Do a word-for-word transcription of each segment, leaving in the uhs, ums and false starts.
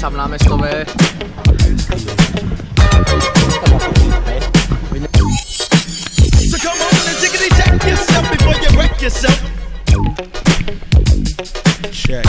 Samláme z tové. So come on and tickety check yourself before you wreck yourself. Check.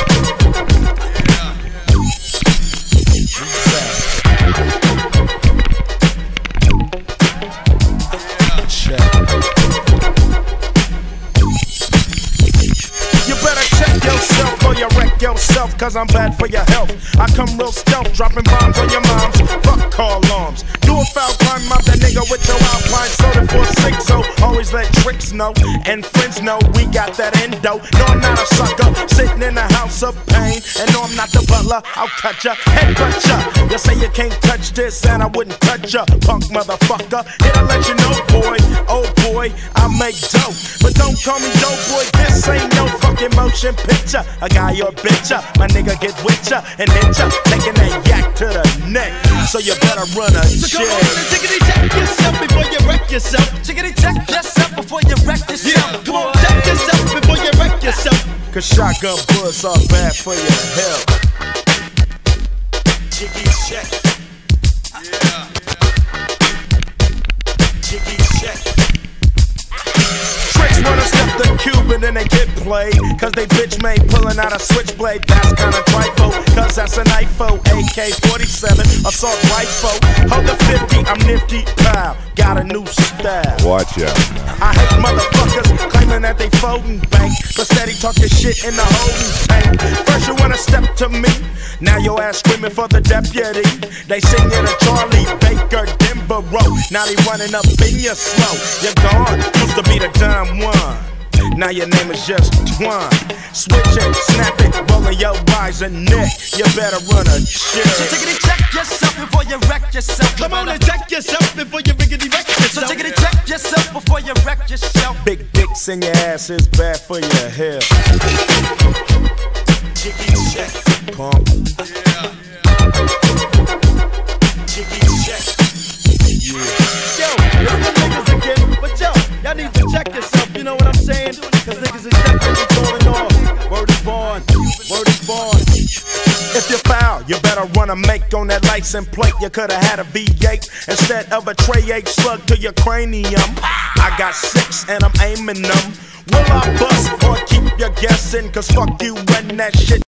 Yourself, cause I'm bad for your health. I come real stealth, dropping bombs on your moms. Fuck call alarms. Do a foul crime, mob that nigga with your Alpine soda for six. So always let tricks know and friends know we got that endo. No, I'm not a sucker sitting in a house of pain. And no, I'm not the butler. I'll cut ya, head cut ya. You say you can't touch this, and I wouldn't touch ya, punk motherfucker. Here to let you know, boy, oh boy, I make dope. But don't call me dope, boy. This ain't no fucking motion picture. A guy or bitch. My nigga get with ya and hit ya, taking that yak to the neck. So you better run a so check. Come on and tickety check yourself before you wreck yourself. Tickety check yourself before you wreck yourself. Yeah, come on, check yourself before you wreck yourself. Cause shotgun bullets are bad for your health. Jiggy check. Yeah. Jiggy check. Tricks wanna step the Cuban and they get played. Cause they bitch made pulling out a switchblade. That's kinda trifle, cause that's an I F O. A K forty-seven, assault rifle. Hold the fifty, I'm nifty, pow. Got a new style. Watch out. I hate motherfuckers claiming that they folding bank, but steady talking shit in the holding tank. First you wanna step to me, now your ass screaming for the deputy. They sing you to Charlie Baker, Denver Road. Now they running up in your slow. You're gone, used to be the dumb one. Now your name is just Twan. Switch it, snap it, rolling your eyes and neck. You better run a check. So tickety check yourself before you wreck yourself. Come on and check yourself before you riggedy wreck yourself. So tickety check yourself before you wreck yourself. Big dicks in your ass is bad for your health. Jiggy check. Pump. Yeah. Jiggy check. Yeah. Yo, it's the niggas again, but yo, y'all need to check yourself, you know what I'm saying? Cause niggas is definitely falling off. Word is born, word is born. If you foul, you better run a make on that license plate. You could've had a V eight instead of a Trey eight slug to your cranium. I got six and I'm aiming them. Will I bust or keep you guessing? Cause fuck you and that shit.